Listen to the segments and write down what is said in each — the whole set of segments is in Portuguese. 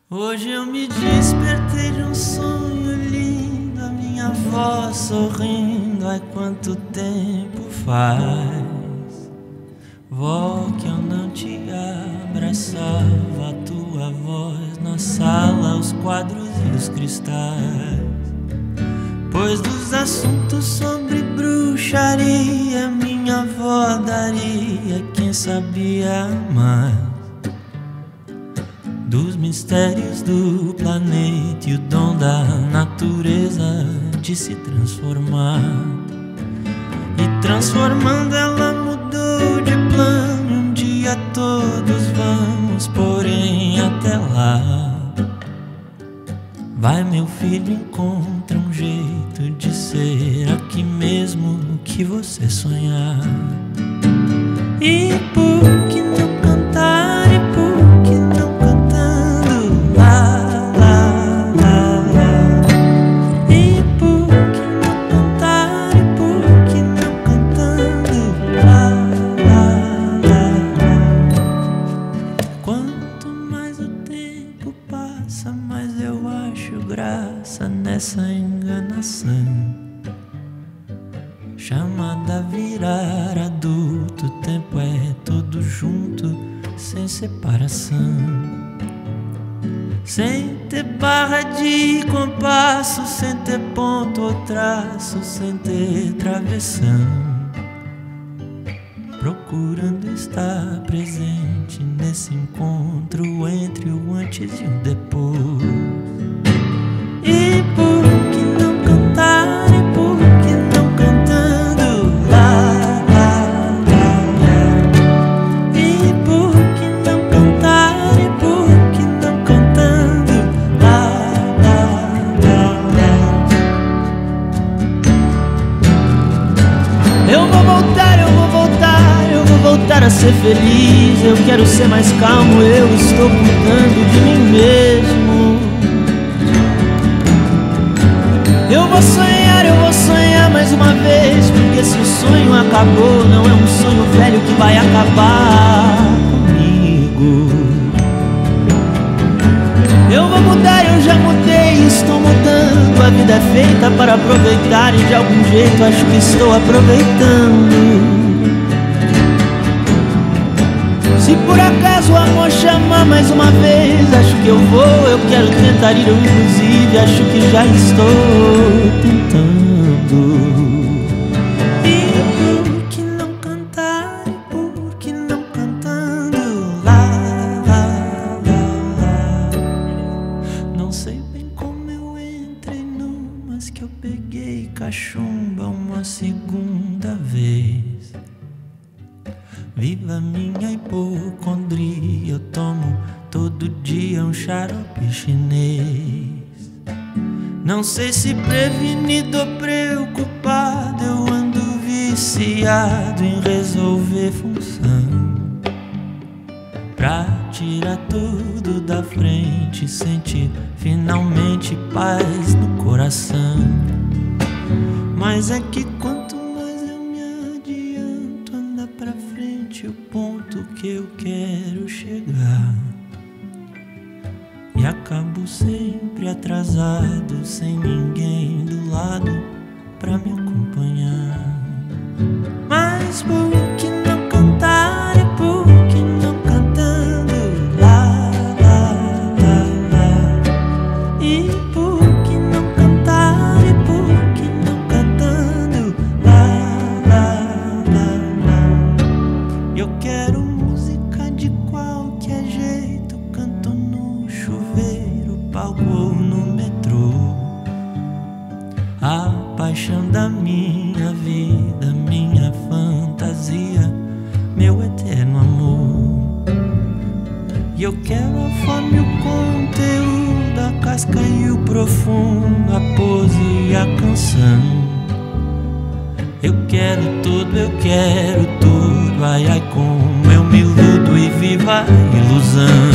Hoje eu me despertei de um sonho lindo, a minha voz sorrindo. Ai, quanto tempo faz, vó, que eu não te abraçava. A tua voz na sala, os quadros e os cristais. Pois dos assuntos sobre bruxaria minha avó daria quem sabia mais. Dos mistérios do planeta e o dom da natureza de se transformar. E transformando ela mudou de plano. Um dia todos vamos, porém até lá, vai, meu filho, encontra um jeito de ser aqui mesmo que você sonhar. E por que não cantar? E por que não cantando? Lá, lá, lá, lá. E por que não cantar? E por que não cantando? Lá, lá, lá, lá. Quanto mais o tempo passa, mais eu acho graça nessa enganação chamada virar adulto. O tempo é todo junto, sem separação, sem ter barra de compasso, sem ter ponto ou traço, sem ter travessão, procurando estar presente nesse encontro entre o antes e o depois. E por que não cantar? E por que não cantando? Lá, lá, lá, lá. E por que não cantar? E por que não cantando? Lá, lá, lá, lá. Eu vou voltar, eu vou voltar, eu vou voltar a ser feliz. Eu quero ser mais calmo, eu estou cuidando de mim mesmo. Eu vou sonhar mais uma vez, porque se o sonho acabou, não é um sonho velho que vai acabar comigo. Eu vou mudar, eu já mudei, estou mudando. A vida é feita para aproveitar e de algum jeito acho que estou aproveitando. Se por acaso o amor chamar mais uma vez, acho que eu vou, eu quero tentar ir, eu inclusive acho que já estou tentando. E por que não cantar? E por que não cantando? Lá, lá, lá, lá. Não sei bem como eu entrei numas que eu peguei cachumba uma segunda vez. Viva minha hipocondria, eu tomo todo dia um xarope chinês. Não sei se prevenido ou preocupado, eu ando viciado em resolver função, pra tirar tudo da frente e sentir finalmente paz no coração. Mas é que quanto mais eu me adianto, anda pra frente o ponto que eu quero chegar, e acabo sempre atrasado, sem ninguém do lado pra me acompanhar. Mas por que não cantar? E por que não cantando? Lá, lá, lá, lá. E por que não cantar? E por que não cantando? Lá, lá, lá, lá. Eu quero música de qualquer jeito, canto no chuveiro, palco ou no metrô. A paixão da minha vida, minha fantasia, meu eterno amor. E eu quero a forma e o conteúdo, a casca e o profundo, a pose e a canção. Eu quero tudo, eu quero tudo. Ai, ai, como eu me iludo e viva a ilusão.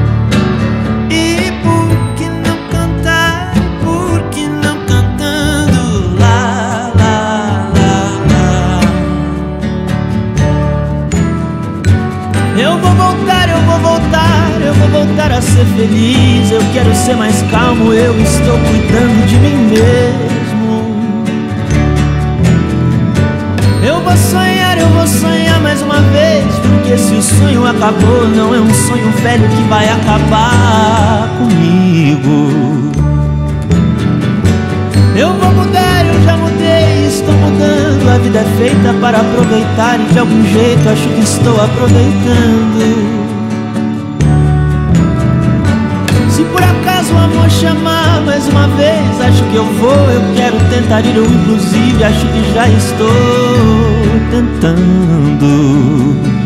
E por que não cantar? Por que não cantando? Lá, lá, lá, lá. Eu vou voltar, eu vou voltar, eu vou voltar a pra ser feliz, eu quero ser mais calmo, eu estou cuidando de mim mesmo. Eu vou sonhar mais uma vez, porque se o sonho acabou, não é um sonho velho que vai acabar comigo. Eu vou mudar, eu já mudei, estou mudando. A vida é feita para aproveitar e de algum jeito acho que estou aproveitando. Se por acaso o amor chamar mais uma vez, acho que eu vou, eu quero tentar ir, eu inclusive acho que já estou tentando.